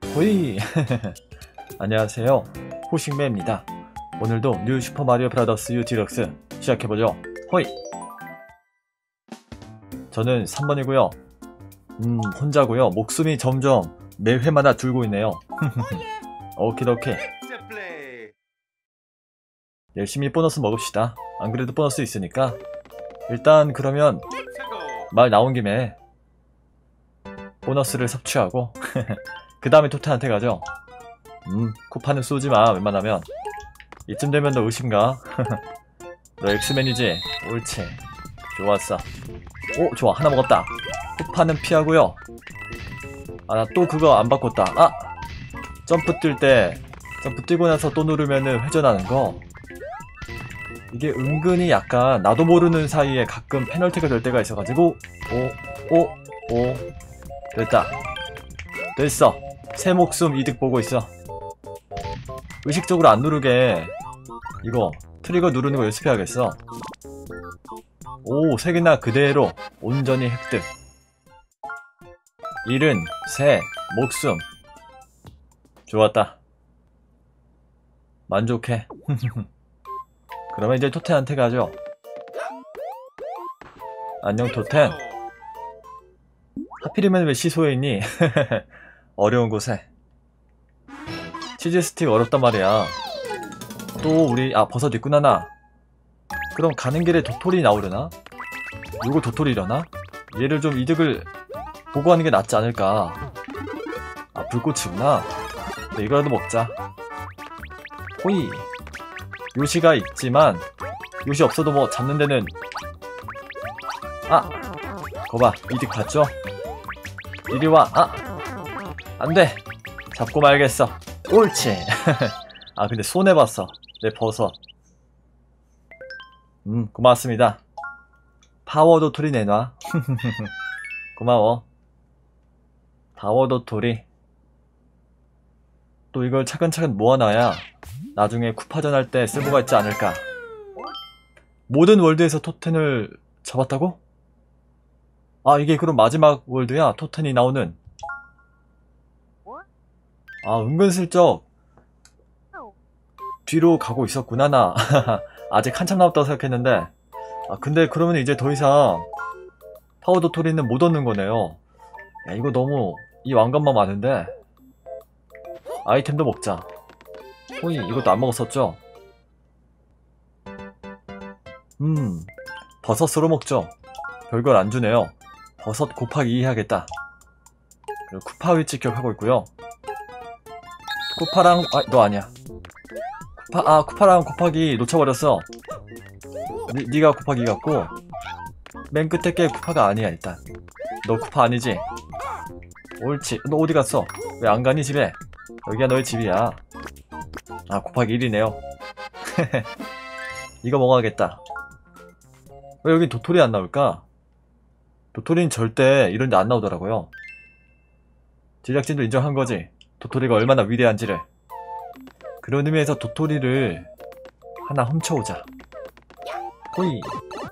호이! 안녕하세요. 호식매입니다. 오늘도 뉴 슈퍼마리오 브라더스 U 디럭스 시작해보죠. 호이! 저는 3번이고요. 혼자고요. 목숨이 점점 매 회마다 줄고 있네요. 오키도키. 열심히 보너스 먹읍시다. 안 그래도 보너스 있으니까. 일단 그러면 말 나온 김에 보너스를 섭취하고 그 다음에 토테한테 가죠. 쿠파는 쏘지마 웬만하면. 이쯤 되면 너 의심가? 너 엑스맨이지? 옳지. 좋았어. 오 좋아 하나 먹었다. 쿠파는 피하고요. 아 나 또 그거 안 바꿨다. 아! 점프 뛸 때 점프 뛰고 나서 또 누르면은 회전하는 거. 이게 은근히 약간 나도 모르는 사이에 가끔 페널티가 될 때가 있어가지고 오 됐다. 됐어. 새 목숨 이득 보고 있어. 의식적으로 안 누르게 이거 트리거 누르는 거 연습해야겠어. 오 3개나 그대로 온전히 획득. 일은 새 목숨. 좋았다. 만족해. 그러면 이제 토텐한테 가죠. 안녕 토텐. 하필이면 왜 시소에 있니? 어려운 곳에. 치즈 스틱 어렵단 말이야. 또 우리 버섯 있구나 나. 그럼 가는 길에 도토리 나오려나? 요거 도토리려나? 얘를 좀 이득을 보고 하는 게 낫지 않을까. 아 불꽃이구나. 네, 이거라도 먹자. 호이. 요시가 있지만 요시 없어도 뭐 잡는 데는 거봐 이득 봤죠? 이리와. 안돼. 잡고 말겠어. 옳지. 근데 손해봤어 내 버섯. 고맙습니다. 파워 도토리 내놔. 고마워. 파워 도토리. 또 이걸 차근차근 모아놔야 나중에 쿠파전 할 때 쓸모가 있지 않을까. 모든 월드에서 토텐을 잡았다고? 이게 그럼 마지막 월드야? 토텐이 나오는. 은근슬쩍 뒤로 가고 있었구나 나. 아직 한참 남았다고 생각했는데. 근데 그러면 이제 더 이상 파워 도토리는 못 얻는 거네요. 야 이거 너무 이 왕관만 많은데. 아이템도 먹자. 호이 이것도 안 먹었었죠? 버섯으로 먹죠. 별걸 안 주네요. 버섯 곱하기 2 해야겠다. 그리고 쿠파 위치 기억하고 있고요. 쿠파랑 너 아니야. 쿠파랑 곱하기 놓쳐버렸어. 니가 곱하기 같고 맨 끝에 게 쿠파가 아니야. 일단 너 쿠파 아니지? 옳지. 너 어디 갔어? 왜 안 가니 집에? 여기가 너의 집이야. 곱하기 1이네요. 이거 먹어야겠다. 왜 여긴 도토리 안 나올까? 도토리는 절대 이런 데 안 나오더라고요. 제작진도 인정한 거지. 도토리가 얼마나 위대한지를. 그런 의미에서 도토리를 하나 훔쳐오자. 호이.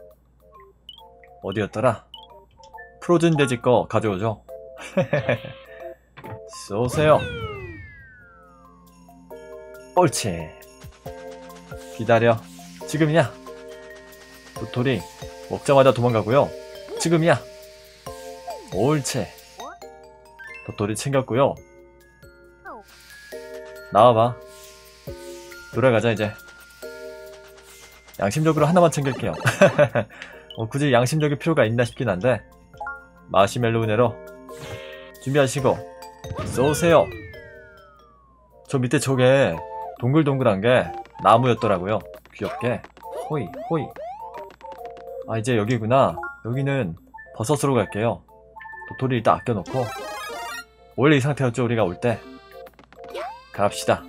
어디였더라? 프로즌 돼지 거 가져오죠. 쏘세요. 옳지. 기다려. 지금이야. 도토리 먹자마자 도망가고요. 지금이야. 옳지. 도토리 챙겼고요. 나와봐. 돌아가자 이제. 양심적으로 하나만 챙길게요. 굳이 양심적일 필요가 있나 싶긴 한데. 마시멜로 은혜로 준비하시고 쏘세요. 저 밑에 저게 동글동글한 게 나무였더라고요. 귀엽게. 호이 호이. 이제 여기구나. 여기는 버섯으로 갈게요. 도토리 일단 아껴놓고 원래 이 상태였죠 우리가 올 때. 갑시다.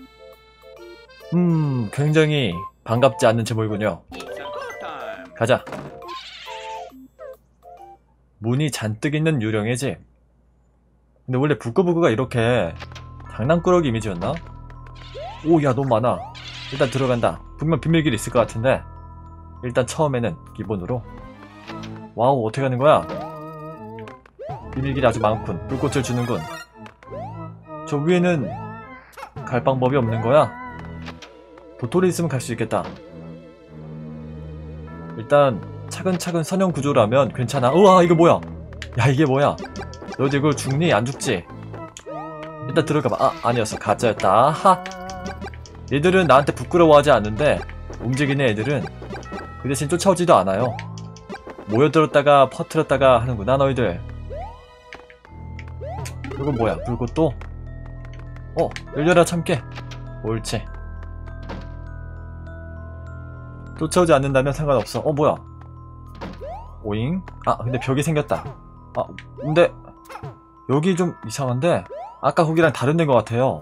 굉장히 반갑지 않는 제목이군요. 가자. 문이 잔뜩 있는 유령의 집. 근데 원래 부끄부끄가 이렇게 장난꾸러기 이미지였나? 오 야 너무 많아. 일단 들어간다. 분명 비밀길이 있을 것 같은데 일단 처음에는 기본으로. 와우 어떻게 하는 거야? 비밀길이 아주 많군. 불꽃을 주는군. 저 위에는 갈 방법이 없는 거야? 도토리 있으면 갈 수 있겠다. 일단 차근차근 선형 구조라면 괜찮아. 우와 이거 뭐야? 야 이게 뭐야? 너 이제 그걸 죽니? 안 죽지? 일단 들어가봐. 아 아니었어. 가짜였다. 아하. 얘들은 나한테 부끄러워하지 않는데 움직이는 애들은 그 대신 쫓아오지도 않아요. 모여들었다가 퍼뜨렸다가 하는구나 너희들. 이건 뭐야? 불꽃도? 열려라 참깨. 옳지. 쫓아오지 않는다면 상관없어. 뭐야? 오잉? 아 근데 벽이 생겼다. 아 근데 여기 좀 이상한데? 아까 거기랑 다른 데인 것 같아요.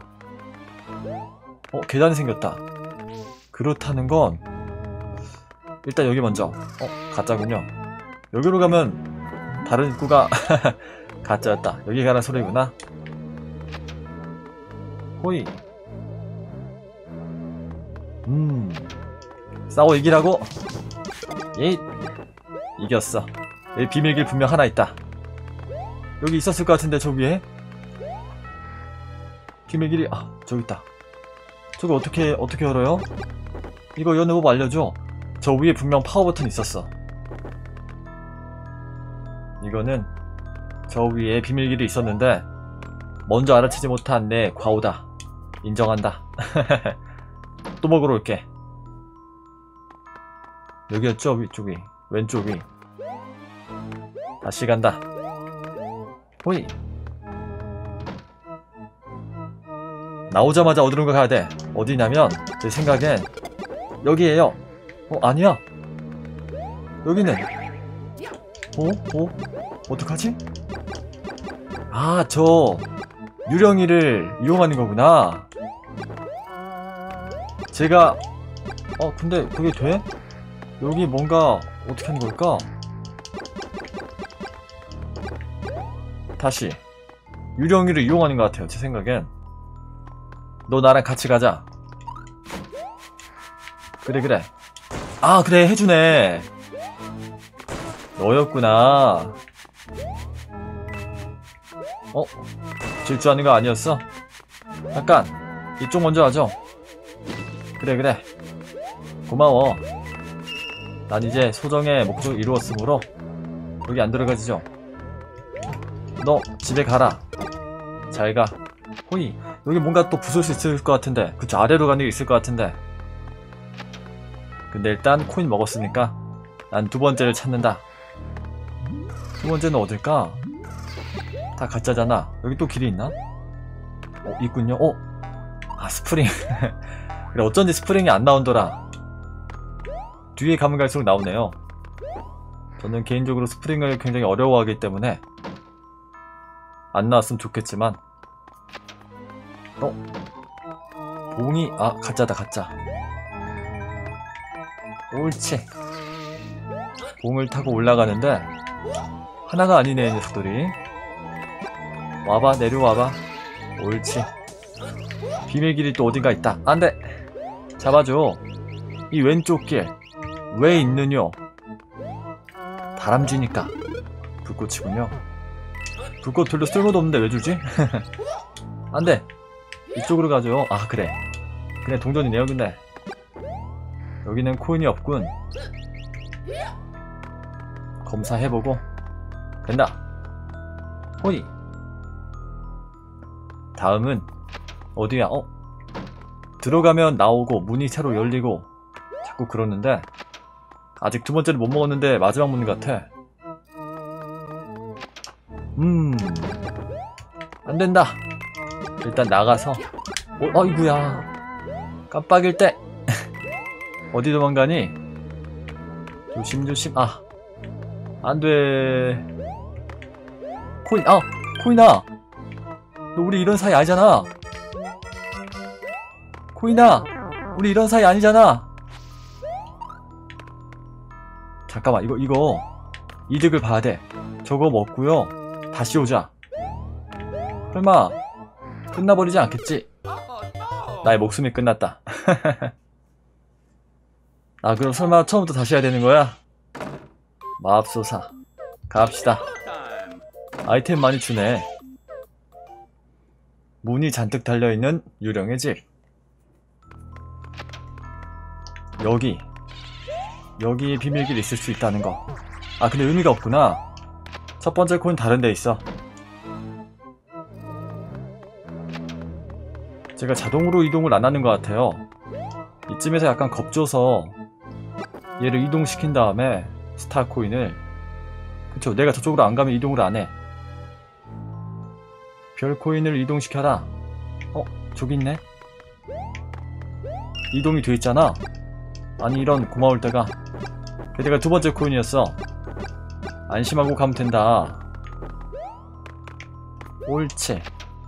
계단이 생겼다. 그렇다는 건 일단 여기 먼저. 가짜군요. 여기로 가면 다른 입구가 가짜였다. 여기 가는 소리구나. 호이. 싸워 이기라고? 예. 이겼어. 여기 비밀길 분명 하나 있다. 여기 있었을 것 같은데 저 위에? 비밀길이 저기 있다. 저거 어떻게 열어요? 이거 여는 법 알려줘. 저 위에 분명 파워 버튼 있었어. 이거는 저 위에 비밀길이 있었는데 먼저 알아채지 못한 내 과오다. 인정한다. 또 먹으러 올게. 여기였죠? 위쪽이. 왼쪽이. 다시 간다. 호이. 나오자마자 어디론가 가야 돼. 어디냐면 제 생각엔 여기에요. 아니야. 여기는 어떡하지? 저 유령이를 이용하는 거구나. 제가 근데 그게 돼? 여기 뭔가 어떻게 하는 걸까? 다시 유령이를 이용하는 것 같아요. 제 생각엔. 너 나랑 같이 가자. 그래. 그래 해주네. 너였구나. 질주하는 거 아니었어? 잠깐 이쪽 먼저 하죠. 그래 고마워. 난 이제 소정의 목적을 이루었으므로 여기 안 들어가지죠. 너 집에 가라. 잘가. 호이. 여기 뭔가 또 부술 수 있을 것 같은데. 그쵸 아래로 가는 게 있을 것 같은데. 근데 일단 코인 먹었으니까 난 두 번째를 찾는다. 두 번째는 어딜까? 다 가짜잖아. 여기 또 길이 있나? 있군요. 스프링. 그래 어쩐지 스프링이 안 나온더라. 뒤에 가면 갈수록 나오네요. 저는 개인적으로 스프링을 굉장히 어려워하기 때문에 안 나왔으면 좋겠지만. 봉이 가짜다 가짜. 옳지. 봉을 타고 올라가는데 하나가 아니네 녀석들이. 와봐 내려와봐. 옳지. 비밀길이 또 어딘가 있다. 안돼. 잡아줘. 이 왼쪽 길 왜 있느뇨? 다람쥐니까. 불꽃이군요. 불꽃 별로 쓸모도 없는데 왜 주지? 안돼. 이쪽으로 가죠. 그래 동전이네요. 근데 여기는 코인이 없군. 검사해보고 된다. 호이. 다음은 어디야? 들어가면 나오고 문이 새로 열리고 자꾸 그러는데 아직 두 번째를 못 먹었는데 마지막 문 같아. 안된다. 일단 나가서. 어이구야 깜빡일 때. 어디 도망가니? 조심조심. 안돼. 코인아 너 우리 이런 사이 아니잖아. 코인아 우리 이런 사이 아니잖아. 잠깐만 이거 이득을 봐야 돼. 저거 먹고요 다시 오자. 설마 끝나버리지 않겠지? 나의 목숨이 끝났다. 그럼 설마 처음부터 다시 해야 되는 거야? 마법소사 갑시다. 아이템 많이 주네. 문이 잔뜩 달려있는 유령의 집. 여기에 비밀길이 있을 수 있다는 거. 아, 근데 의미가 없구나. 첫 번째 코인 다른 데 있어. 제가 자동으로 이동을 안 하는 것 같아요. 이쯤에서 약간 겁줘서 얘를 이동시킨 다음에 스타 코인을, 그쵸, 내가 저쪽으로 안 가면 이동을 안 해. 별 코인을 이동시켜라. 저기 있네. 이동이 돼 있잖아. 아니, 이런 고마울 때가. 걔가 두 번째 코인이었어. 안심하고 가면 된다. 옳지.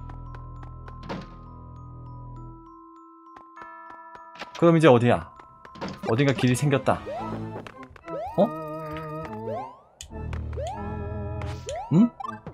그럼 이제 어디야? 어딘가 길이 생겼다. 응?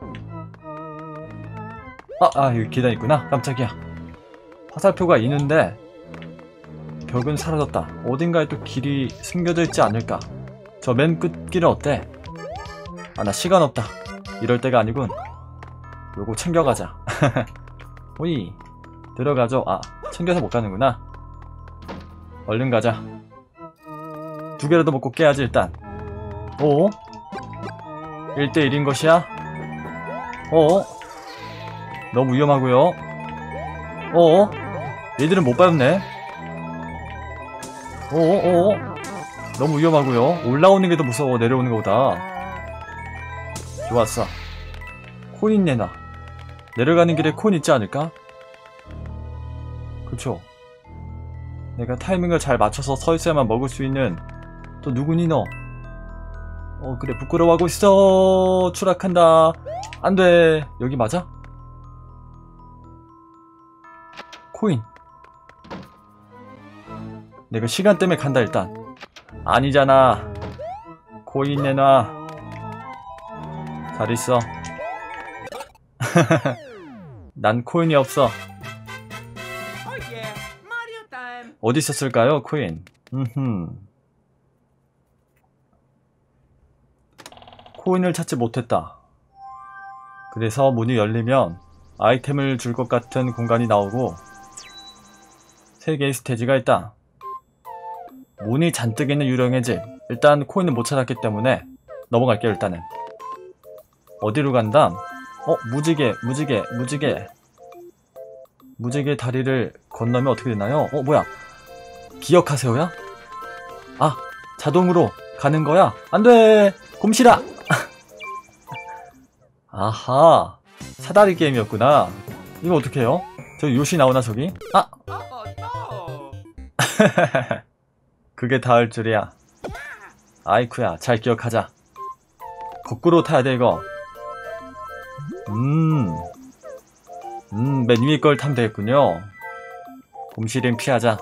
여기 계단 있구나. 깜짝이야. 화살표가 있는데 벽은 사라졌다. 어딘가에 또 길이 숨겨져 있지 않을까? 저 맨 끝 길은 어때? 나 시간 없다. 이럴 때가 아니군. 요거 챙겨가자. 호이, 들어가죠. 챙겨서 못 가는구나. 얼른 가자. 두 개라도 먹고 깨야지 일단. 1대1인 것이야? 너무 위험하고요. 얘들은 못 밟네. 너무 위험하고요. 올라오는 게 더 무서워, 내려오는 것보다. 좋았어. 코인 내놔. 내려가는 길에 코인 있지 않을까? 그쵸. 내가 타이밍을 잘 맞춰서 서 있어야만 먹을 수 있는. 또 누구니 너? 그래, 부끄러워하고 있어. 추락한다. 안돼. 여기 맞아? 코인. 내가 시간 때문에 간다 일단. 아니잖아. 코인 내놔. 잘 있어. 난 코인이 없어. 어디 있었을까요, 코인? 코인을 찾지 못했다. 그래서 문이 열리면 아이템을 줄 것 같은 공간이 나오고 3개의 스테이지가 있다. 문이 잔뜩 있는 유령의 집. 일단 코인은 못 찾았기 때문에 넘어갈게요. 일단은 어디로 간다? 무지개 다리를 건너면 어떻게 되나요? 뭐야, 기억하세요야? 자동으로 가는 거야? 안돼! 곰실아! 아하, 사다리 게임이었구나. 이거 어떡해요? 저기 요시 나오나 저기? 그게 닿을 줄이야. 아이쿠야, 잘 기억하자. 거꾸로 타야 돼 이거. 맨 위에 걸 타면 되겠군요. 곰실은 피하자.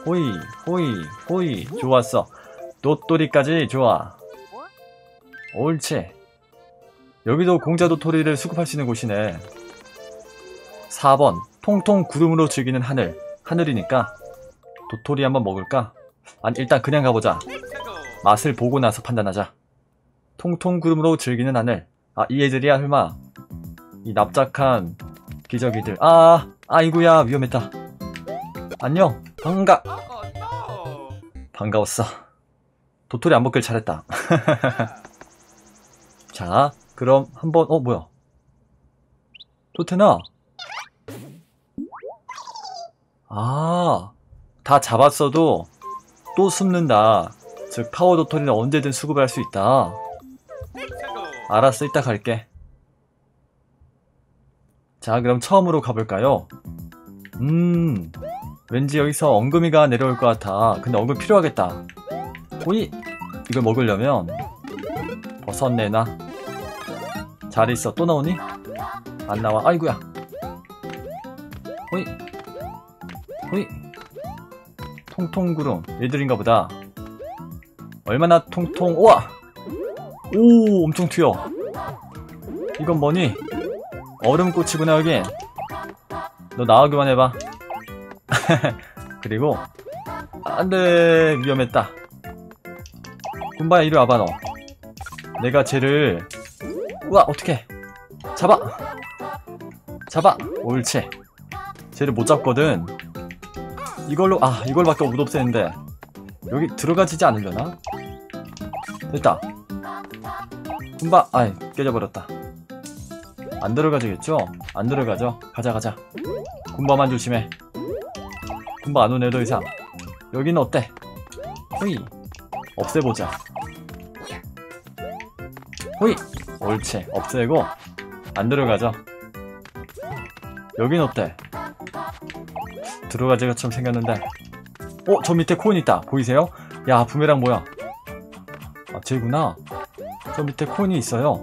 호이. 좋았어. 도토리까지 좋아. 옳지. 여기도 공짜 도토리를 수급할 수 있는 곳이네. 4번. 통통 구름으로 즐기는 하늘. 하늘이니까 도토리 한번 먹을까? 아니, 일단 그냥 가보자. 맛을 보고 나서 판단하자. 통통 구름으로 즐기는 하늘. 이 애들이야 설마. 이 납작한 기저귀들. 아이고야, 위험했다. 안녕. 반가웠어. 도토리 안 먹길 잘했다. 자, 그럼 한번. 뭐야, 토테나. 다 잡았어도 또 숨는다. 즉 파워 도토리는 언제든 수급할 수 있다. 알았어, 이따 갈게. 자, 그럼 처음으로 가볼까요? 왠지 여기서 엉금이가 내려올 것 같아. 근데 엉금 필요하겠다. 호이! 이걸 먹으려면 버섯 내놔. 잘 있어. 또 나오니? 안 나와. 아이고야. 호이. 통통구름. 얘들인가 보다. 얼마나 통통. 우와! 오, 엄청 튀어. 이건 뭐니? 얼음꽃이구나 여긴. 너 나오기만 해봐. 그리고 안돼, 위험했다. 군바야, 이리 와봐 너. 내가 쟤를. 우와, 어떡해. 잡아. 옳지. 쟤를 못 잡거든. 이걸로 이걸밖에 못 없애는데 여기 들어가지지 않으려나? 됐다. 쿰바. 아이, 깨져버렸다. 안 들어가지겠죠? 안 들어가죠? 가자. 쿰바만 조심해. 쿰바 안 오네 더 이상. 여기는 어때? 호이. 없애보자. 호이. 옳지. 없애고 안 들어가죠? 여긴 어때? 들어가질 것처럼 생겼는데. 저 밑에 코인 있다. 보이세요? 야, 부메랑 뭐야? 아, 쟤구나. 저 밑에 코인이 있어요.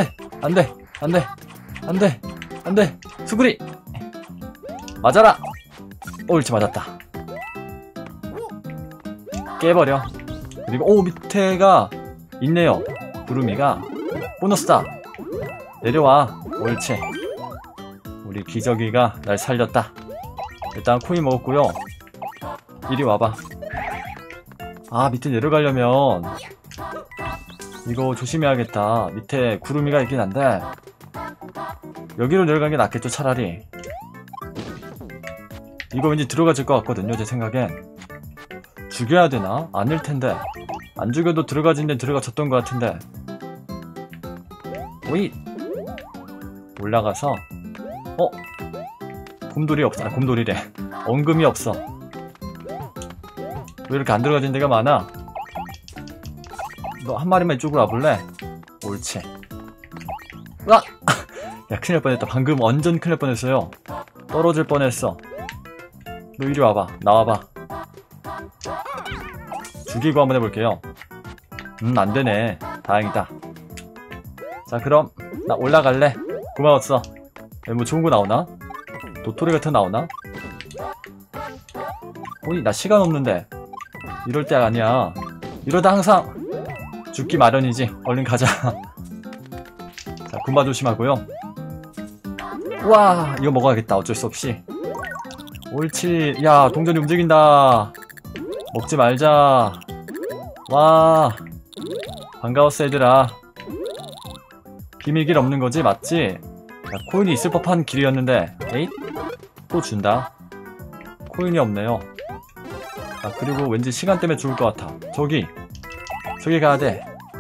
안돼. 수구리. 맞아라. 옳지, 맞았다. 깨버려. 그리고 밑에가 있네요. 구름이가. 보너스다. 내려와. 옳지. 우리 기저귀가 날 살렸다. 일단 코인 먹었고요. 이리 와봐. 밑에 내려가려면 이거 조심해야겠다. 밑에 구름이가 있긴 한데 여기로 내려가는 게 낫겠죠, 차라리. 이거 왠지 들어가질 것 같거든요, 제 생각엔. 죽여야 되나? 아닐 텐데. 안 죽여도 들어가진 데 들어가졌던 것 같은데. 오이! 올라가서 곰돌이 없어. 곰돌이래. 엉금이 없어. 왜 이렇게 안 들어가진 데가 많아? 너 한 마리만 이쪽으로 와볼래? 옳지. 으악! 야, 큰일 날 뻔했다. 방금 완전 큰일 날 뻔했어요. 떨어질 뻔했어. 너 이리 와봐. 나와봐. 죽이고 한번 해볼게요. 안되네. 다행이다. 자, 그럼 나 올라갈래. 고마웠어. 뭐 좋은 거 나오나? 도토리 같은 거 나오나? 나 시간 없는데. 이럴 때 아니야. 이러다 항상 죽기 마련이지. 얼른 가자. 자, 군바 조심하고요. 우와, 이거 먹어야겠다. 어쩔 수 없이. 옳지. 야, 동전이 움직인다. 먹지 말자. 와, 반가웠어 얘들아. 비밀길 없는 거지? 맞지? 야, 코인이 있을 법한 길이었는데. 에잇? 또 준다. 코인이 없네요. 그리고 왠지 시간 때문에 죽을 것 같아. 저기 가야 돼.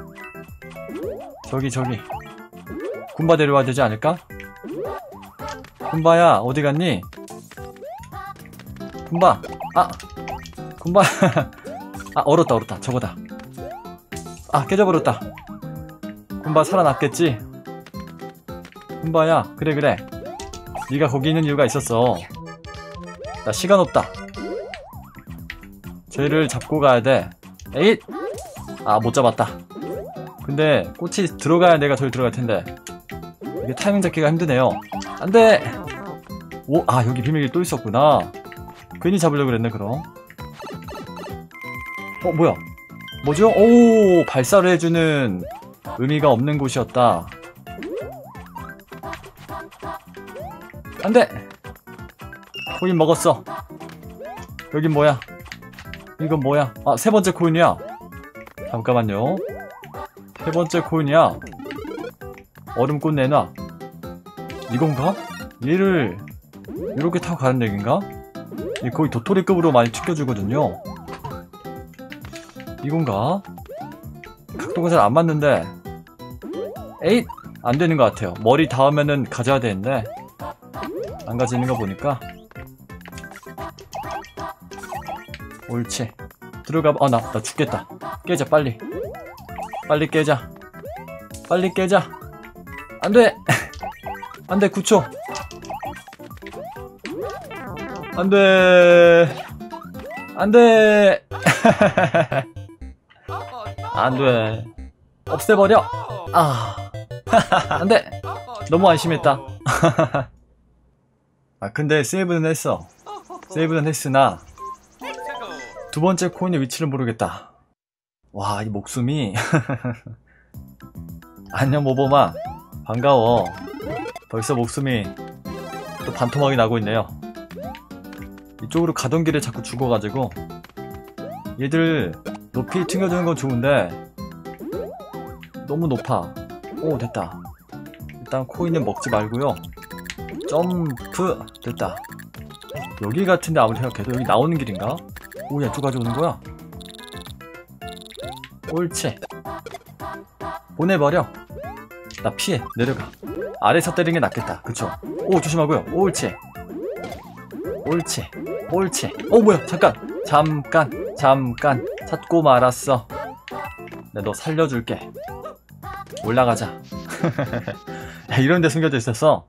저기 군바 데려와야 되지 않을까? 군바야, 어디 갔니? 군바. 군바. 얼었다. 저거다. 깨져버렸다. 군바 살아났겠지? 군바야, 그래. 네가 거기 있는 이유가 있었어. 나 시간 없다. 쟤를 잡고 가야 돼. 에잇! 못 잡았다. 근데 꽃이 들어가야 내가 저기 들어갈 텐데. 이게 타이밍 잡기가 힘드네요. 안 돼! 여기 비밀이 또 있었구나. 괜히 잡으려고 그랬네, 그럼. 뭐야? 뭐죠? 발사를 해주는 의미가 없는 곳이었다. 안 돼! 코인 먹었어. 여긴 뭐야? 이건 뭐야? 세 번째 코인이야. 잠깐만요. 세 번째 코인이야. 얼음꽃 내놔. 이건가? 얘를 이렇게 타고 가는 얘긴가? 얘 거의 도토리급으로 많이 튀겨주거든요. 이건가? 각도가 잘 안 맞는데. 에잇! 안 되는 것 같아요. 머리 닿으면은 가져야 되는데 안 가지는 거 보니까. 옳지. 들어가봐. 나 죽겠다. 깨자, 빨리. 빨리 깨자. 안돼! 안돼, 9초. 안돼. 안돼. 없애버려. 안돼. 너무 안심했다. 근데 세이브는 했어. 세이브는 했으나 두 번째 코인의 위치를 모르겠다. 와, 이 목숨이. 안녕 모범아, 반가워. 벌써 목숨이 또 반토막이 나고 있네요. 이쪽으로 가던 길에 자꾸 죽어가지고. 얘들 높이 튕겨주는 건 좋은데 너무 높아. 됐다. 일단 코인은 먹지 말고요. 점프. 됐다. 여기 같은데 아무리 생각해도 여기 나오는 길인가? 오, 야, 누가 가져오는 거야? 옳지. 보내버려. 나 피해. 내려가. 아래서 때리는 게 낫겠다. 그쵸? 오, 조심하고요. 옳지. 옳지. 옳지. 뭐야. 잠깐. 찾고 말았어. 내가 너 살려줄게. 올라가자. 야, 이런 데 숨겨져 있었어.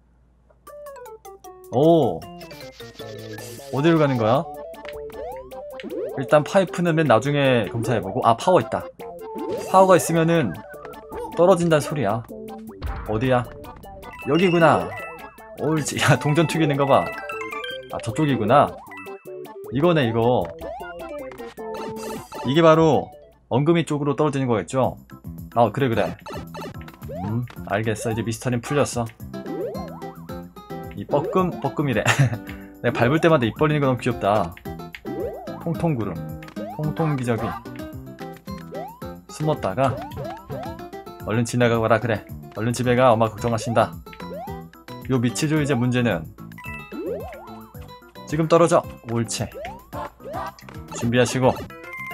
오. 어디로 가는 거야? 일단 파이프는 맨 나중에 검사해보고. 아, 파워 있다. 파워가 있으면은 떨어진다는 소리야. 어디야? 여기구나. 옳지. 야, 동전 튀기는 거 봐. 아, 저쪽이구나. 이거네, 이거. 이게 바로 엉금이 쪽으로 떨어지는 거겠죠? 그래. 알겠어. 이제 미스터리는 풀렸어. 이 뻐끔이래. 내가 밟을 때마다 입 벌리는 거 너무 귀엽다. 통통구름. 통통기저귀. 숨었다가 얼른 지나가거라. 그래. 얼른 집에 가. 엄마 걱정하신다. 요 밑이죠. 이제 문제는 지금 떨어져. 옳지. 준비하시고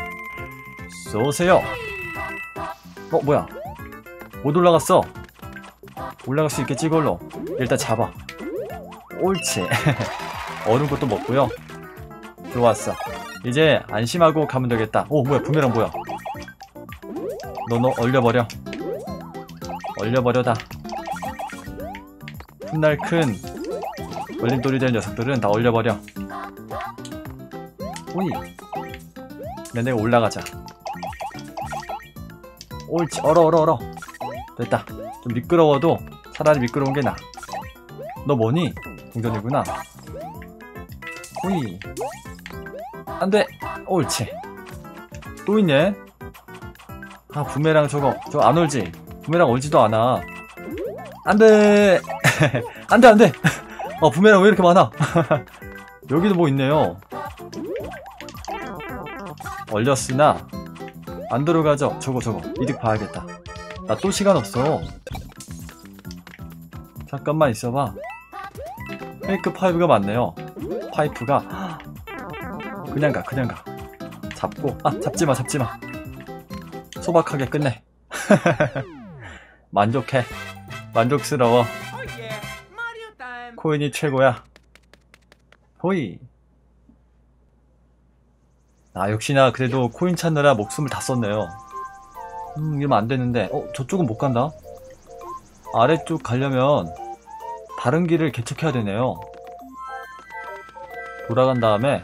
쏘세요. 뭐야. 못 올라갔어. 올라갈 수 있겠지 이걸로. 일단 잡아. 옳지. 얼은 것도 먹고요. 좋았어. 이제 안심하고 가면 되겠다. 뭐야. 부메랑 뭐야. 너 얼려버려. 얼려버려다. 훗날 큰 걸림돌이 될 녀석들은 다 얼려버려. 오이. 내가 올라가자. 옳지. 얼어. 됐다. 좀 미끄러워도 차라리 미끄러운 게 나아. 너 뭐니? 동전이구나. 오이. 안돼. 옳지. 또 있네. 아, 부메랑 저거 안 얼지? 부메랑 얼지도 않아. 안돼. 안돼. 부메랑 왜 이렇게 많아? 여기도 뭐 있네요. 얼렸으나 안 들어가죠. 저거 이득 봐야겠다. 나 또 시간 없어. 잠깐만 있어봐. 페이크 파이브가 많네요. 파이프가 그냥 가. 잡고. 잡지마. 소박하게 끝내. 만족해. 만족스러워. 코인이 최고야. 호이. 역시나 그래도 코인 찾느라 목숨을 다 썼네요. 이러면 안 되는데. 저쪽은 못 간다. 아래쪽 가려면 다른 길을 개척해야 되네요. 돌아간 다음에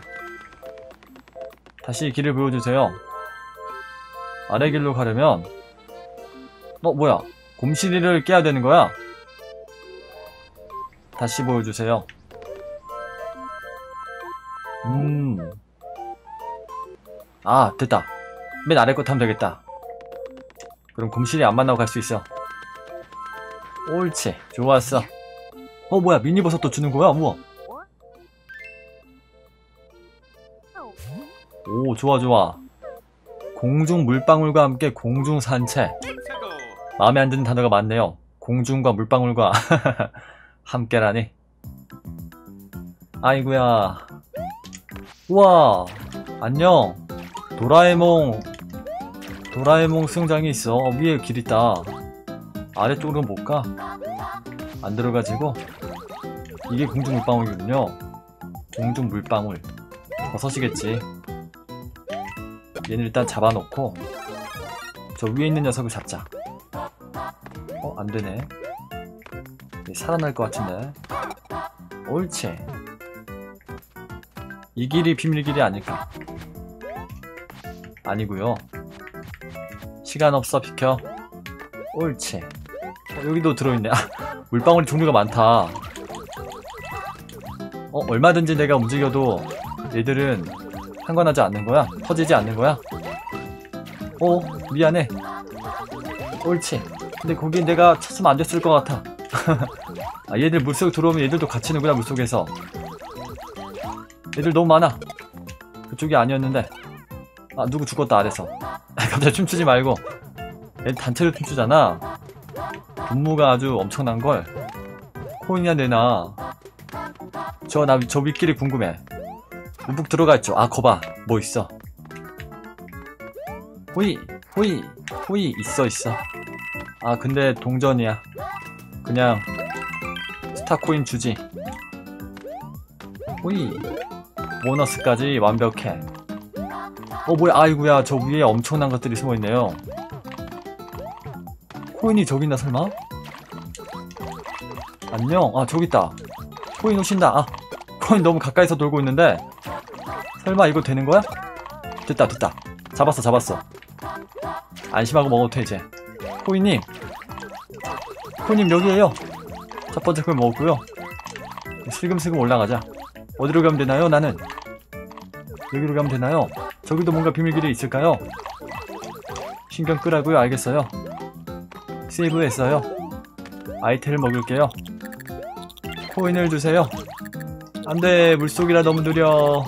다시 길을 보여주세요. 아래 길로 가려면 뭐야. 곰실이를 깨야 되는 거야. 다시 보여주세요. 됐다. 맨 아래 거 타면 되겠다. 그럼 곰실이 안 만나고 갈 수 있어. 옳지. 좋았어. 뭐야. 미니버섯도 주는 거야? 우와. 오, 좋아. 공중 물방울과 함께 공중 산책. 마음에 안 드는 단어가 많네요. 공중과 물방울과 함께라니. 아이고야. 우와. 안녕. 도라에몽 수영장이 있어. 위에 길 있다. 아래쪽으로 못 가. 안 들어가지고. 이게 공중 물방울이군요. 공중 물방울. 버섯이겠지. 얘는 일단 잡아놓고 저 위에 있는 녀석을 잡자. 안되네. 살아날 것 같은데. 옳지. 이 길이 비밀길이 아닐까. 아니구요. 시간 없어. 비켜. 옳지. 여기도 들어있네. 물방울이 종류가 많다. 얼마든지 내가 움직여도 얘들은 상관하지 않는 거야? 터지지 않는 거야? 미안해. 옳지. 근데 거기 내가 찾으면 안 됐을 것 같아. 얘들 물속에 들어오면 얘들도 갇히는구나. 물속에서 얘들 너무 많아. 그쪽이 아니었는데. 누구 죽었다. 아래서. 갑자기 춤추지 말고. 얘들 단체로 춤추잖아. 분무가 아주 엄청난걸. 코인이나 내놔. 저 윗길이 궁금해. 우북 들어가 있죠. 아, 거봐. 뭐 있어. 호이, 호이, 호이. 있어. 아, 근데 동전이야. 그냥 스타코인 주지. 호이. 보너스까지 완벽해. 뭐야. 아이고야. 저 위에 엄청난 것들이 숨어있네요. 코인이 저기 있나 설마? 안녕. 아, 저기 있다. 코인 오신다. 아, 코인 너무 가까이서 돌고 있는데 설마 이거 되는 거야? 됐다. 잡았어. 안심하고 먹어도 돼 이제. 코인님 여기에요. 첫 번째 코인 먹었고요. 슬금슬금 올라가자. 어디로 가면 되나요? 나는 여기로 가면 되나요? 저기도 뭔가 비밀길이 있을까요? 신경 끄라고요. 알겠어요. 세이브했어요. 아이템을 먹을게요. 코인을 주세요. 안돼. 물속이라 너무 느려.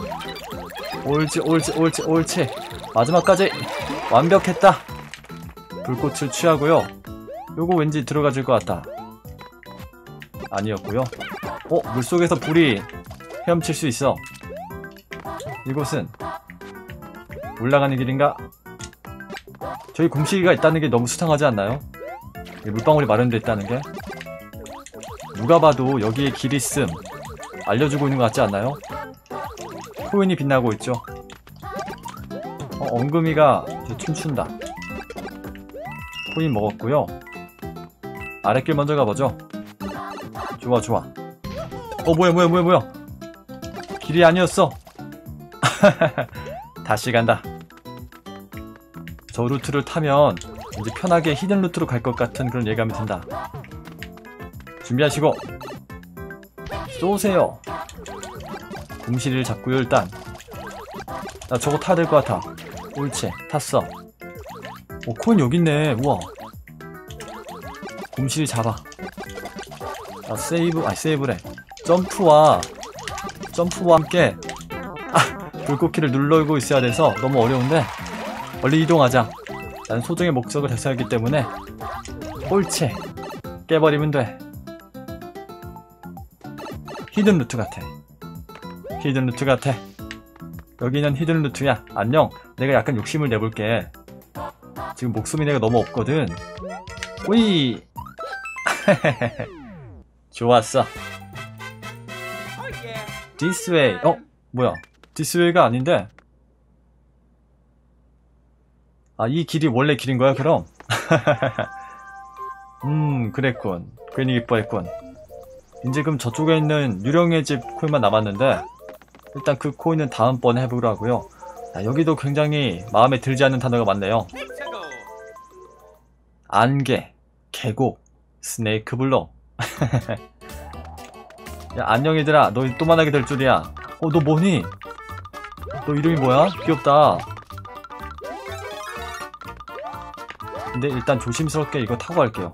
옳지. 마지막까지 완벽했다. 불꽃을 취하고요. 요거 왠지 들어가질 것 같다. 아니었고요. 물속에서 불이 헤엄칠 수 있어. 이곳은 올라가는 길인가? 저기 곰시기가 있다는 게 너무 수상하지 않나요? 물방울이 마련되어 있다는 게? 누가 봐도 여기에 길이 있음 알려주고 있는 것 같지 않나요? 코인이 빛나고 있죠. 엉금이가 춤춘다. 코인 먹었고요. 아랫길 먼저 가보죠. 좋아. 뭐야. 길이 아니었어. 다시 간다. 저 루트를 타면 이제 편하게 히든 루트로 갈 것 같은 그런 예감이 든다. 준비하시고 쏘세요. 곰실이를 잡고요. 일단 나 저거 타야 될 것 같아. 옳지. 탔어. 코인 여기 있네. 우와. 곰실이 잡아. 세이브래. 점프와 함께 불꽃키를 누르고 있어야 돼서 너무 어려운데 멀리 이동하자. 난 소정의 목적을 달성했기 때문에 옳지. 깨버리면 돼. 히든 루트 같아. 여기는 히든 루트야. 안녕. 내가 약간 욕심을 내볼게. 지금 목숨이 내가 너무 없거든. 오이. 좋았어. This way. 뭐야. This way가 아닌데? 아, 이 길이 원래 길인 거야, 그럼? 그랬군. 괜히 기뻐했군. 이제 그럼 저쪽에 있는 유령의 집 코인만 남았는데 일단 그 코인은 다음번에 해보라고요. 여기도 굉장히 마음에 들지 않는 단어가 많네요. 안개, 계곡, 스네이크 블록. 야, 안녕 얘들아. 너 또 만나게 될 줄이야. 너 뭐니? 너 이름이 뭐야? 귀엽다. 근데 일단 조심스럽게 이거 타고 갈게요.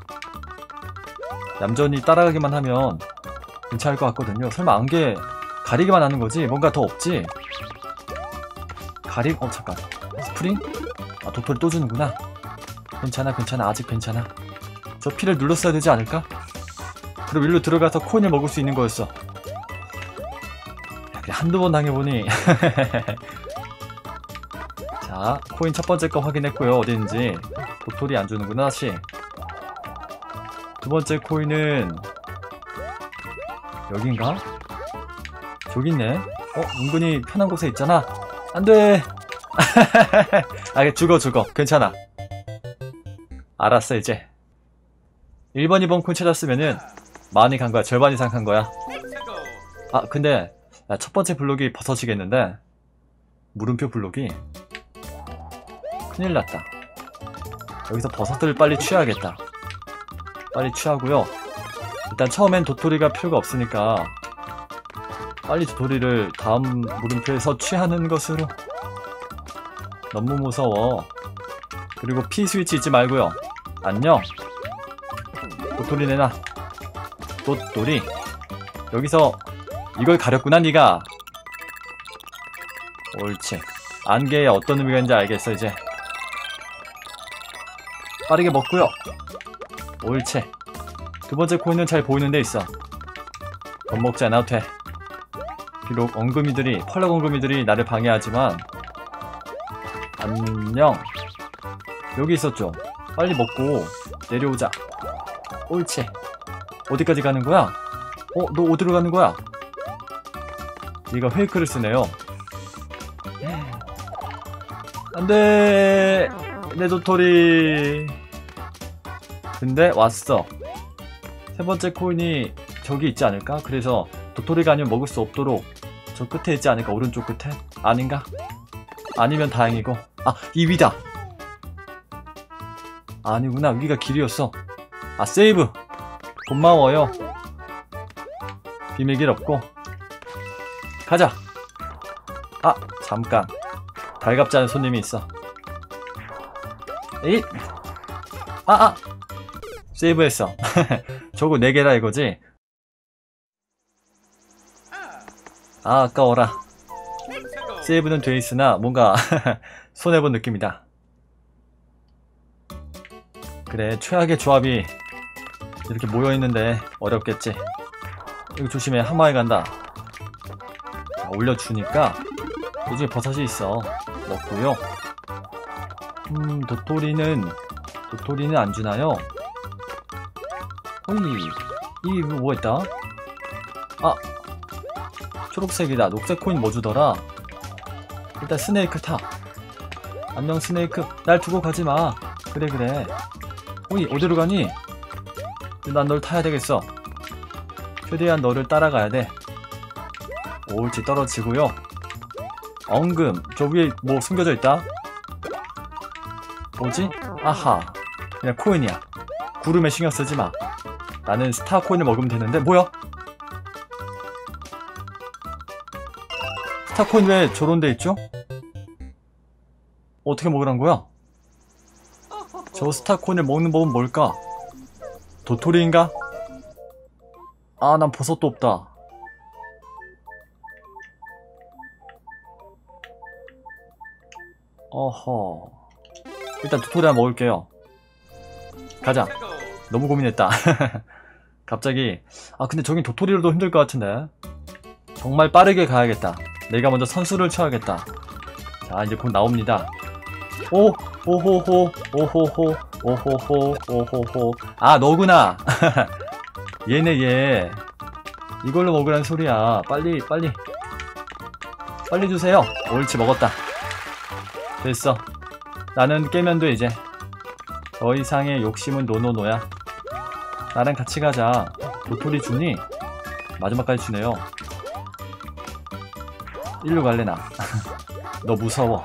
얌전히 따라가기만 하면 괜찮을 것 같거든요. 설마 안개 가리기만 하는 거지? 뭔가 더 없지? 잠깐. 스프링? 아, 도토리 또 주는구나. 괜찮아. 아직 괜찮아. 저 피를 눌렀어야 되지 않을까? 그리고 일로 들어가서 코인을 먹을 수 있는 거였어. 한두 번 당해보니. 자, 코인 첫 번째 거 확인했고요. 어디 있는지. 도토리 안 주는구나, 다시. 두 번째 코인은 여긴가? 저기 있네. 은근히 편한 곳에 있잖아. 안 돼! 죽어. 괜찮아. 알았어, 이제. 1번, 2번 코인 찾았으면은 많이 간 거야. 절반 이상 간 거야. 아, 근데 첫 번째 블록이 벗어지겠는데? 물음표 블록이 큰일 났다. 여기서 버섯들을 빨리 취해야겠다. 빨리 취하고요. 일단 처음엔 도토리가 필요가 없으니까 빨리 도토리를 다음 물음표에서 취하는 것으로. 너무 무서워. 그리고 피 스위치 잊지 말고요. 안녕. 도토리 내놔. 도토리. 여기서 이걸 가렸구나 니가. 옳지. 안개에 어떤 의미가 있는지 알겠어 이제. 빠르게 먹고요. 옳지. 두 번째 코인은 잘 보이는 데 있어. 겁먹지 않아도 돼. 비록 엉금이들이, 펄럭 엉금이들이 나를 방해하지만 안녕. 여기 있었죠. 빨리 먹고 내려오자. 옳지. 어디까지 가는 거야? 너 어디로 가는 거야? 얘가 페이크를 쓰네요. 안돼, 내 도토리. 근데 왔어. 세 번째 코인이 저기 있지 않을까? 그래서 도토리가 아니면 먹을 수 없도록 저 끝에 있지 않을까? 오른쪽 끝에? 아닌가? 아니면 다행이고. 이 위다. 아니구나, 위가 길이었어. 세이브. 고마워요. 비밀길 없고 가자. 잠깐, 달갑지 않은 손님이 있어. 에잇. 세이브했어. 저거 4개라 이거지? 아까워라. 세이브는 돼 있으나 뭔가 손해본 느낌이다. 그래, 최악의 조합이 이렇게 모여있는데 어렵겠지. 여기 조심해, 하마에 간다. 올려주니까 요즘에 버섯이 있어. 먹고요. 도토리는 안 주나요? 이 뭐했다? 초록색이다. 녹색 코인 뭐 주더라? 일단 스네이크 타. 안녕 스네이크. 날 두고 가지마. 그래. 어디로 가니? 난 널 타야 되겠어. 최대한 너를 따라가야 돼. 옳지, 떨어지고요. 엉금, 저 위에 뭐 숨겨져 있다? 뭐지? 아하, 그냥 코인이야. 구름에 신경 쓰지 마. 나는 스타 코인을 먹으면 되는데. 뭐야? 스타 코인 왜 저런 데 있죠? 어떻게 먹으란 거야? 저 스타 코인을 먹는 법은 뭘까? 도토리인가? 난 버섯도 없다. 어허. 일단 도토리 하나 먹을게요. 가자. 너무 고민했다. 갑자기. 근데 저긴 도토리로도 힘들 것 같은데. 정말 빠르게 가야겠다. 내가 먼저 선수를 쳐야겠다. 자, 이제 곧 나옵니다. 오호호. 너구나. 얘네 얘. 이걸로 먹으란 소리야. 빨리 주세요. 옳지, 먹었다. 됐어. 나는 깨면 돼 이제. 더 이상의 욕심은 노노노야. 나랑 같이 가자. 도토리 주니? 마지막까지 주네요. 일로 갈래 나. 너 무서워.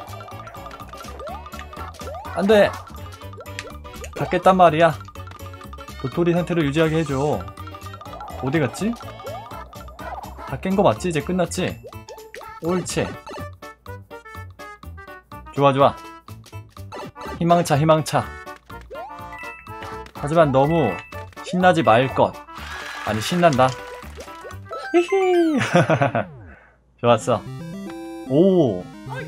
안돼. 갖겠단 말이야. 도토리 상태를 유지하게 해줘. 어디 갔지? 다 깬 거 맞지? 이제 끝났지? 옳지. 좋아. 희망차. 하지만 너무 신나지 말 것. 아니, 신난다. 히히. 좋았어. 오.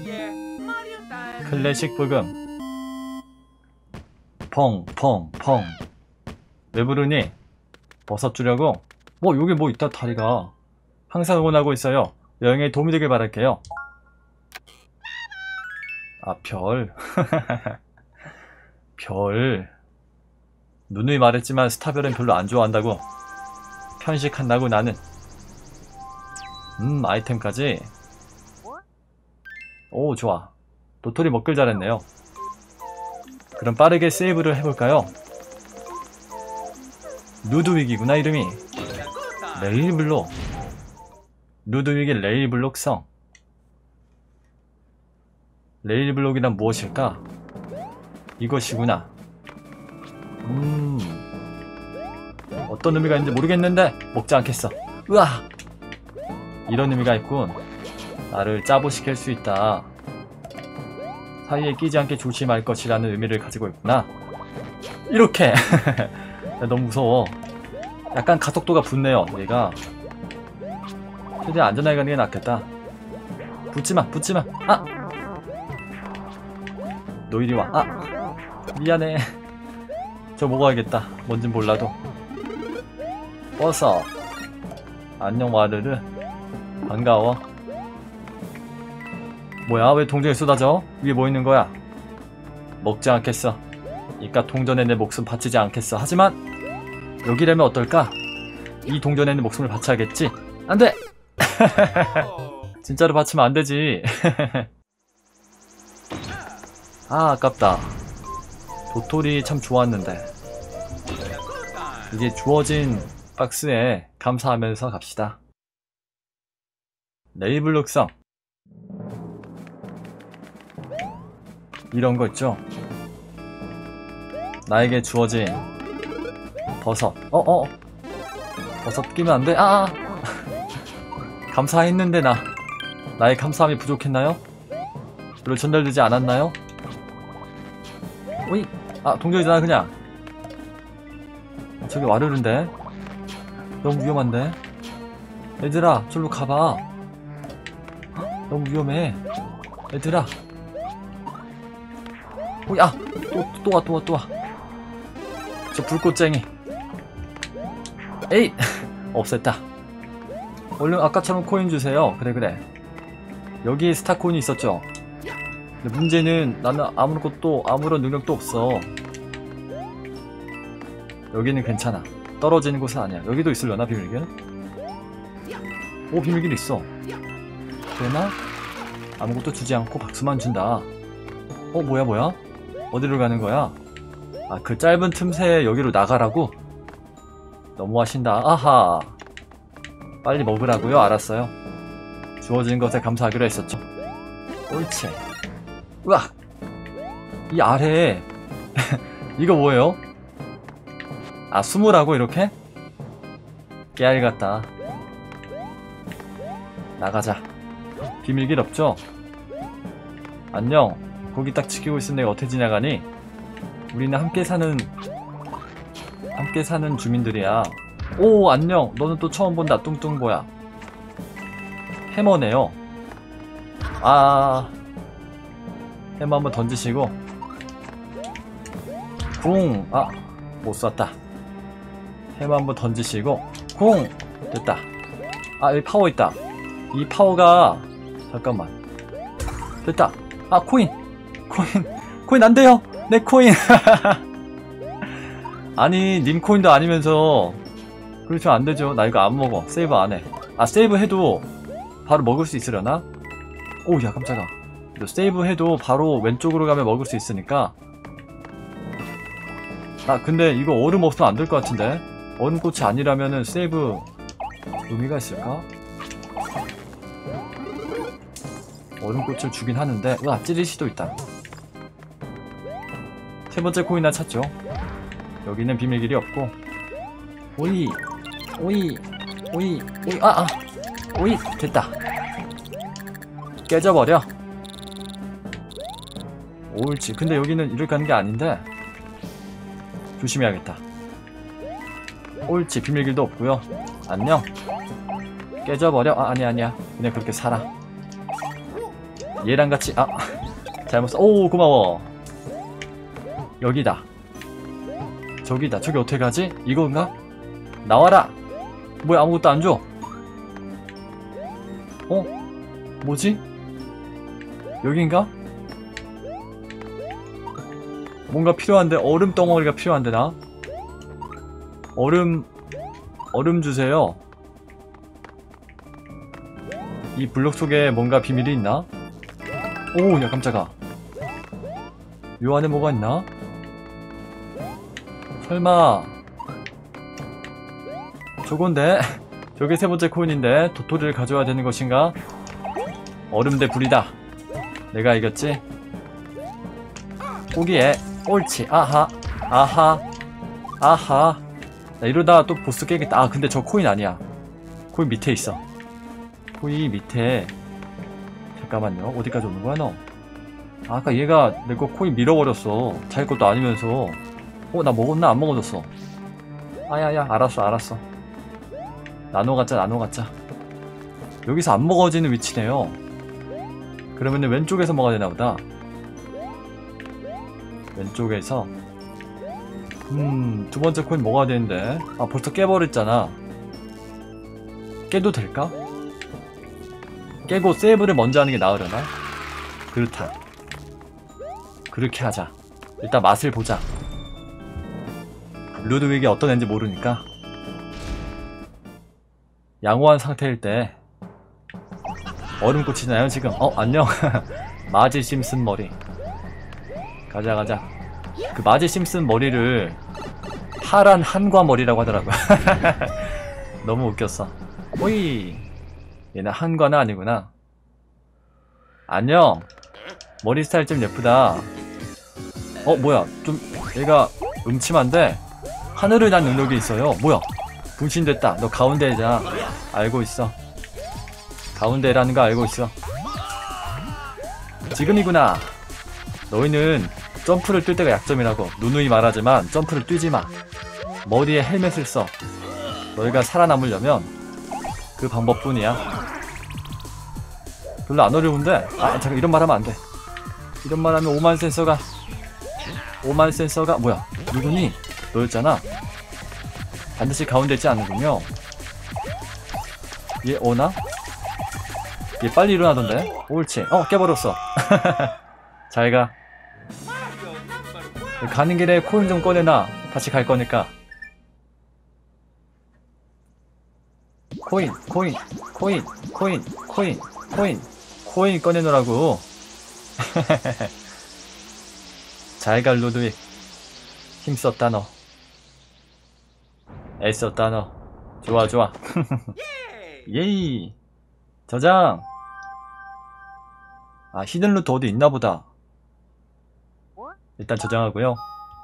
클래식 부금. 펑. 왜 부르니? 버섯 주려고? 여기 뭐 있다, 다리가. 항상 응원하고 있어요. 여행에 도움이 되길 바랄게요. 별. 별. 누누이 말했지만 스타별은 별로 안 좋아한다고. 편식한다고 나는. 아이템까지. 오, 좋아. 도토리 먹길 잘했네요. 그럼 빠르게 세이브를 해볼까요? 루드윅이구나, 이름이. 레일블록. 루드윅의 레일블록성. 레일블록이란 무엇일까? 이것이구나. 어떤 의미가 있는지 모르겠는데 먹지 않겠어. 으아! 이런 의미가 있군. 나를 짜부시킬 수 있다. 사이에 끼지 않게 조심할 것이라는 의미를 가지고 있구나. 이렇게. 너무 무서워. 약간 가속도가 붙네요, 얘가. 최대한 안전하게 가는 게 낫겠다. 붙지마. 너 이리 와. 미안해. 저 먹어야겠다. 뭔진 몰라도. 버섯. 안녕 와르르. 반가워. 뭐야, 왜 동전이 쏟아져? 위에 뭐 있는 거야? 먹지 않겠어. 이깟 동전에 내 목숨 바치지 않겠어. 하지만 여기라면 어떨까? 이 동전에 내 목숨을 바쳐야겠지. 안돼! 진짜로 바치면 안되지. 아, 아깝다. 도토리 참 좋았는데. 이제 주어진 박스에 감사하면서 갑시다. 네이블룩성 이런 거 있죠? 나에게 주어진 버섯. 버섯 끼면 안 돼? 감사했는데 나의 감사함이 부족했나요? 별로 전달되지 않았나요? 오이! 동전이잖아 그냥. 저기 와르른데? 너무 위험한데? 얘들아 저리로 가봐. 너무 위험해. 얘들아. 오이! 또 와. 저 불꽃쟁이. 에이! 없앴다. 얼른 아까처럼 코인 주세요. 그래. 여기 스타코인이 있었죠? 근데 문제는 나는 아무런 능력도 없어. 여기는 괜찮아. 떨어지는 곳은 아니야. 여기도 있으려나 비밀길? 오, 비밀길 있어. 되나? 아무것도 주지 않고 박수만 준다. 뭐야? 어디로 가는 거야? 그 짧은 틈새에 여기로 나가라고? 너무하신다. 아하. 빨리 먹으라고요? 알았어요. 주어진 것에 감사하기로 했었죠. 옳지. 으악! 이 아래에 이거 뭐예요? 숨으라고 이렇게? 깨알 같다. 나가자. 비밀길 없죠? 안녕. 거기 딱 지키고 있은 내가 어떻게 지나가니? 우리는 함께 사는 주민들이야. 오, 안녕. 너는 또 처음 본다. 뚱뚱보야. 해머네요. 해머 한번 던지시고. 쿵! 못 쐈다. 해머 한번 던지시고. 쿵! 됐다. 여기 파워 있다. 이 파워가 잠깐만. 됐다. 코인 안 돼요. 내 코인. 아니, 님 코인도 아니면서 그렇죠. 안 되죠. 나 이거 안 먹어. 세이브 안 해. 세이브 해도 바로 먹을 수 있으려나? 야, 깜짝아. 세이브 해도 바로 왼쪽으로 가면 먹을 수 있으니까. 근데 이거 얼음 없으면 안 될 것 같은데. 얼음꽃이 아니라면은 세이브 의미가 있을까? 얼음꽃을 주긴 하는데. 찌릿이도 있다. 세 번째 코인 하나 찾죠. 여기는 비밀길이 없고. 오이, 됐다. 깨져버려. 옳지. 근데 여기는 이렇게 가는 게 아닌데. 조심해야겠다. 옳지. 비밀길도 없고요. 안녕. 깨져버려. 아니야. 그냥 그렇게 살아. 얘랑 같이. 잘못 오, 고마워. 여기다. 저기다. 저기 어떻게 가지? 이건가? 나와라. 뭐야, 아무것도 안 줘. 뭐지? 여긴가? 뭔가 필요한데. 얼음 덩어리가 필요한데. 나 얼음 주세요. 이 블록 속에 뭔가 비밀이 있나? 오, 야, 깜짝아. 요 안에 뭐가 있나? 설마 저건데? 저게 세 번째 코인인데 도토리를 가져와야 되는 것인가? 얼음 대 불이다. 내가 이겼지? 포기해. 옳지. 아하. 나 이러다가 또 보스 깨겠다. 근데 저 코인 아니야. 코인 밑에 있어. 코인 밑에. 잠깐만요. 어디까지 오는 거야 너? 아까 얘가 내 거 코인 밀어버렸어. 자기 것도 아니면서. 나 먹었나? 안 먹어줬어. 야야, 알았어. 나눠 갖자. 여기서 안 먹어지는 위치네요. 그러면은 왼쪽에서 먹어야 되나 보다. 왼쪽에서. 두 번째 코인 먹어야 되는데. 벌써 깨버렸잖아. 깨도 될까? 깨고 세이브를 먼저 하는 게 나으려나? 그렇다. 그렇게 하자. 일단 맛을 보자. 루드윅이 어떤 애인지 모르니까. 양호한 상태일 때 얼음꽃이잖아요 지금. 안녕. 마지 심슨 머리. 가자 가자. 그 마지 심슨 머리를 파란 한과 머리라고 하더라고요. 너무 웃겼어. 호이. 얘는 한과는 아니구나. 안녕. 머리 스타일 좀 예쁘다. 뭐야 좀 얘가 음침한데 하늘을 난 능력이 있어요. 뭐야 분신됐다. 너 가운데자. 알고 있어. 가운데라는 거 알고 있어. 지금이구나. 너희는 점프를 뛸 때가 약점이라고. 누누이 말하지만 점프를 뛰지마. 머리에 헬멧을 써. 너희가 살아남으려면 그 방법뿐이야. 별로 안 어려운데. 잠깐 이런 말 하면 안돼. 이런 말 하면 오만 센서가 뭐야 누구니? 너였잖아. 반드시 가운데 있지 않는군요. 얘 오나? 얘 빨리 일어나던데? 옳지. 깨버렸어. 잘가. 가는 길에 코인 좀 꺼내놔. 다시 갈 거니까. 코인 꺼내놓으라고. 잘가 루드윅. 힘썼다 너. 애썼다 너. 좋아 좋아. 예이. 저장. 히든 루트 어디 있나보다. 일단 저장하고요.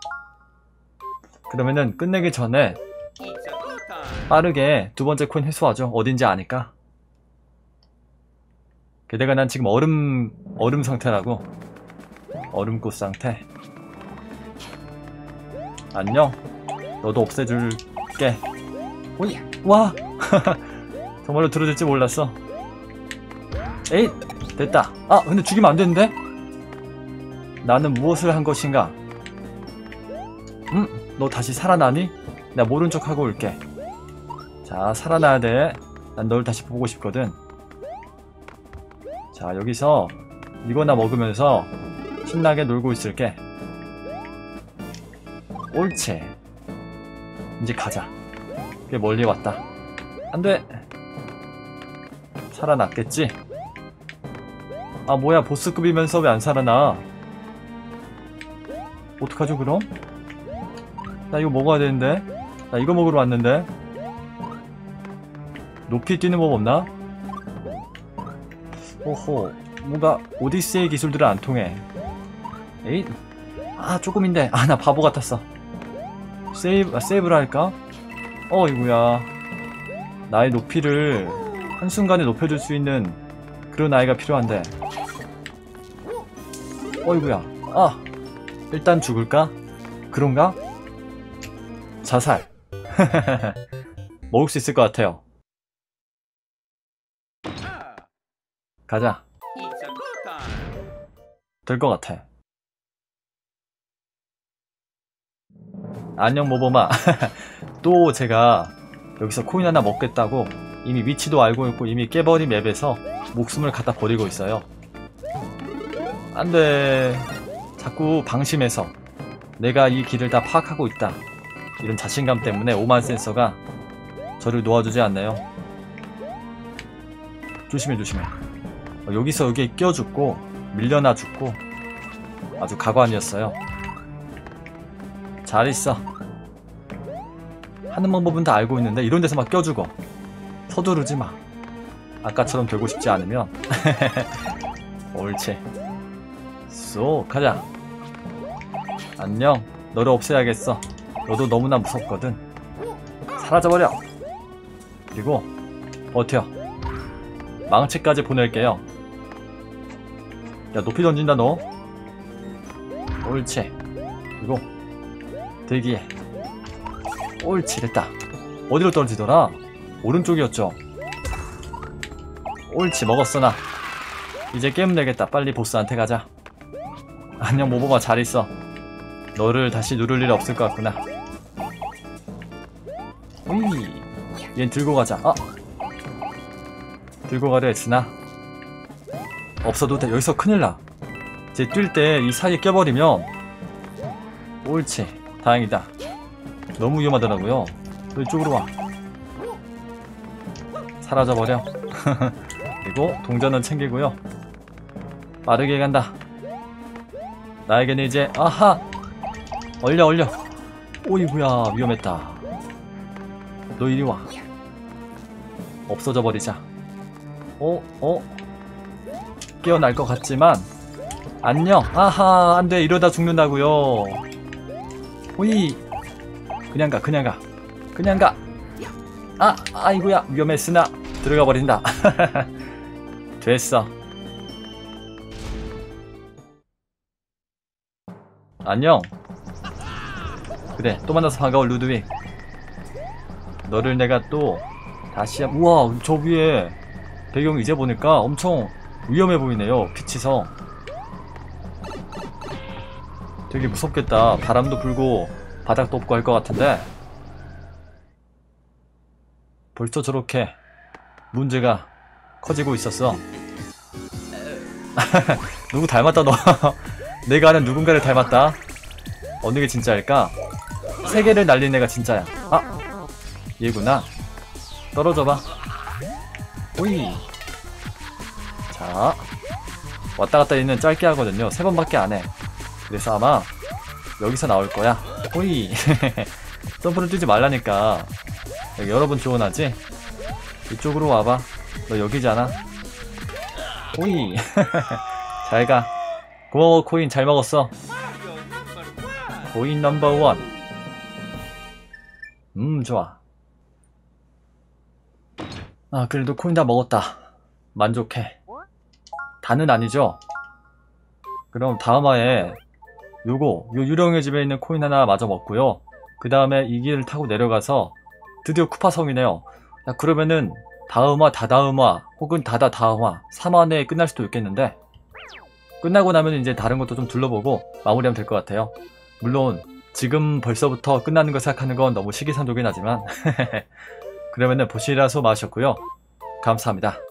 그러면은 끝내기 전에 빠르게 두 번째 코인 회수하죠. 어딘지 아니까. 게다가 난 지금 얼음 상태라고. 얼음꽃 상태. 안녕. 너도 없애줄게. 오이. 와. 정말로 들어줄지 몰랐어. 에잇. 됐다. 근데 죽이면 안 되는데? 나는 무엇을 한 것인가? 너 다시 살아나니? 나 모른 척 하고 올게. 자, 살아나야 돼. 난 널 다시 보고 싶거든. 자, 여기서 이거나 먹으면서 신나게 놀고 있을게. 옳지. 이제 가자. 꽤 멀리 왔다. 안돼. 살아났겠지? 뭐야 보스급이면서 왜 안 살아나? 어떡하죠 그럼? 나 이거 먹어야 되는데. 나 이거 먹으러 왔는데. 높이 뛰는 법 없나? 오호. 뭔가 오디세이 기술들은 안 통해. 에잇. 조금인데. 나 바보 같았어. 세이브를 할까? 이구야. 나의 높이를 한순간에 높여줄 수 있는 그런 아이가 필요한데. 어이구야. 일단 죽을까? 그런가? 자살. 먹을 수 있을 것 같아요. 가자. 될 것 같아. 안녕 모범아. 또 제가 여기서 코인 하나 먹겠다고 이미 위치도 알고 있고 이미 깨버린 맵에서 목숨을 갖다 버리고 있어요. 안돼. 자꾸 방심해서 내가 이 길을 다 파악하고 있다 이런 자신감 때문에 오만 센서가 저를 놓아주지 않네요. 조심해 조심해. 여기서 여기에 껴 죽고 밀려나 죽고 아주 가관이었어요. 잘 있어. 하는 방법은 다 알고 있는데 이런 데서 막 껴죽어. 서두르지 마. 아까처럼 되고 싶지 않으면. 옳지. 쏘 가자. 안녕. 너를 없애야겠어. 너도 너무나 무섭거든. 사라져버려. 그리고 버텨. 망치까지 보낼게요. 야 높이 던진다 너. 옳지. 그리고 대기해. 옳지. 됐다. 어디로 떨어지더라? 오른쪽이었죠. 옳지. 먹었어 나. 이제 게임 내겠다. 빨리 보스한테 가자. 안녕 모범아 잘 있어. 너를 다시 누를 일 없을 것 같구나. 으이. 얜 들고 가자. 들고 가려 했으나 없어도 돼. 여기서 큰일나. 이제 뛸 때 이 사이에 껴버리면 옳지. 다행이다. 너무 위험하더라고요. 너 이쪽으로 와. 사라져버려. 그리고 동전은 챙기고요. 빠르게 간다. 나에게는 이제 아하! 얼려. 오이구야, 위험했다. 너 이리 와. 없어져 버리자. 깨어날 것 같지만 안녕. 아하, 안돼. 이러다 죽는다고요. 오이. 그냥 가. 아이구야, 위험했으나 들어가 버린다. 됐어. 안녕. 그래, 또 만나서 반가워, 루드윅. 너를 내가 또 다시 우와, 저 위에 배경 이제 보니까 엄청 위험해 보이네요. 피치성. 되게 무섭겠다. 바람도 불고 바닥도 없고 할 것 같은데 벌써 저렇게 문제가 커지고 있었어. 누구 닮았다 너. 내가 아는 누군가를 닮았다. 어느 게 진짜일까? 세계를 날린 애가 진짜야. 아! 얘구나. 떨어져봐. 오이. 자, 왔다갔다 있는 짧게 하거든요. 3번밖에 안해. 그래서 아마 여기서 나올 거야. 오이. 점프를 뛰지 말라니까. 여기 여러분 조언하지? 이쪽으로 와봐. 너 여기잖아. 오이. 잘가. 고마워 코인. 잘 먹었어. 코인 넘버 1. 좋아. 아, 그래도 코인 다 먹었다. 만족해. 다는 아니죠? 그럼 다음화에 요 유령의 집에 있는 코인 하나 마저 먹고요. 그 다음에 이 길을 타고 내려가서 드디어 쿠파성이네요. 야, 그러면은 다음화, 다다음화, 혹은 다다다음화 3화 내에 끝날 수도 있겠는데, 끝나고 나면 이제 다른 것도 좀 둘러보고 마무리하면 될 것 같아요. 물론 지금 벌써부터 끝나는 거 생각하는 건 너무 시기상조긴 하지만 그러면은 보시라소 마셨고요. 감사합니다.